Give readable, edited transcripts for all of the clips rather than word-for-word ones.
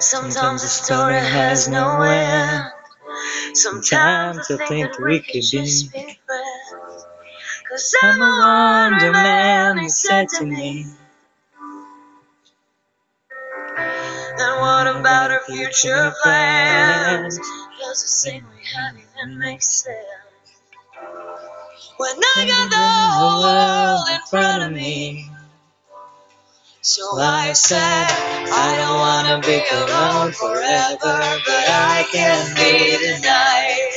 Sometimes the story has no end. Sometimes I think we could just be friends. 'Cause I'm a wonder man, he said to me. And what about our future plans? Does the thing we have even make sense? When I got the whole world in front of me. So I said, I don't wanna be alone forever, but I can be tonight.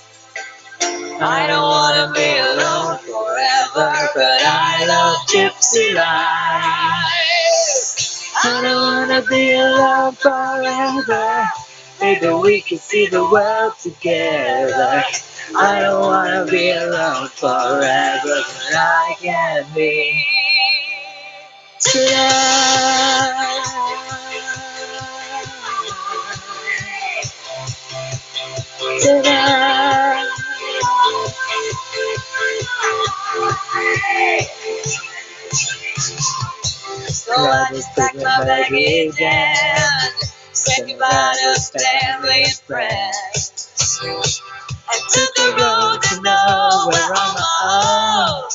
I don't wanna be alone forever, but I love gypsy life. I don't wanna be alone forever. Maybe we can see the world together. I don't wanna be alone forever, but I can be tonight. Tonight. So I just packed my baggage and said goodbye to family and friends, and took the road to nowhere on my own.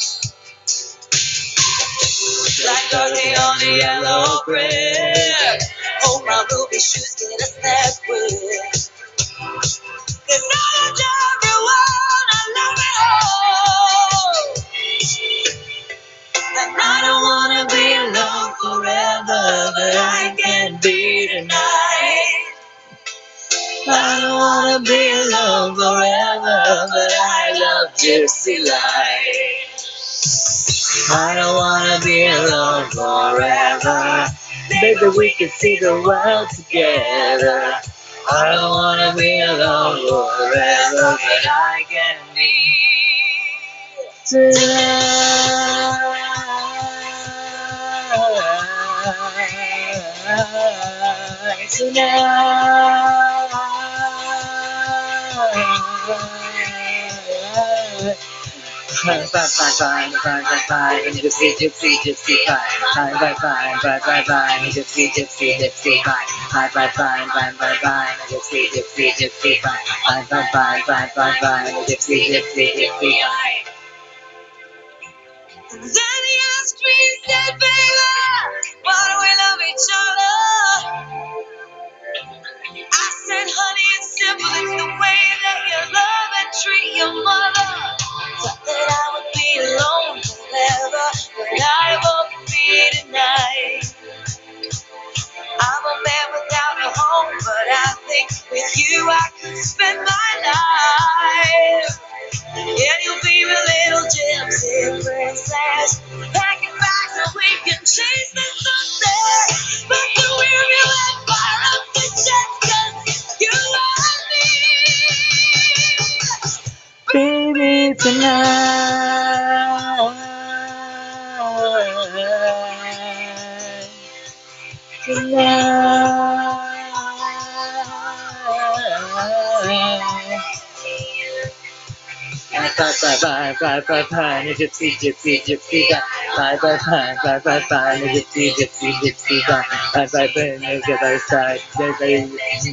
Like Dorothy on the yellow brick, hold my ruby shoes, get a step with. 'Cause I loved everyone, I love it all. And I don't wanna be alone forever, but I can be tonight. I don't wanna be alone forever, but I love gypsy life. I don't wanna be alone forever. Maybe we can see the world together. I don't wanna be alone forever, but I can be tonight. Fine, fine, fine, fine, fine, fine, gypsy, gypsy, gypsy, fine, fine, fine, fine, fine, fine, gypsy, gypsy, gypsy, fine, fine, fine, fine, fine, fine, gypsy, gypsy, gypsy, fine, fine, fine, fine, fine, fine, gypsy, gypsy, gypsy, fine. And then he asked me, he said, baby, why do we love each other? I said, honey, it's simple, it's the way that you love and treat your mother. Thought that I would be alone forever, but I won't be tonight. I'm a man without a home, but I think with you I could spend my life. Yeah, you'll be my little gypsy princess. Pack it back so we can chase the sunset. But the wheel you let fire up the jet, 'cause you are me. Baby, tonight. Tonight. Bye, bye, bye, bye, gypsy, gypsy, gypsy, bye, bye, bye, bye, bye, bye, gypsy, gypsy, gypsy, bye, bye, bye, bye, the other side, bye, bye,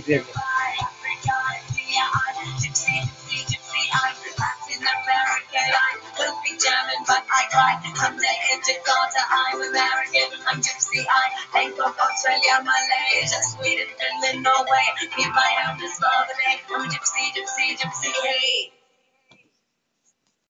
but I cry. Someday in Jakarta, I'm American. I'm gypsy. I Bangkok, Australia, Malaysia, Sweden, Finland, Norway. Keep my arms just for the day. I'm a gypsy, gypsy, gypsy. Hey.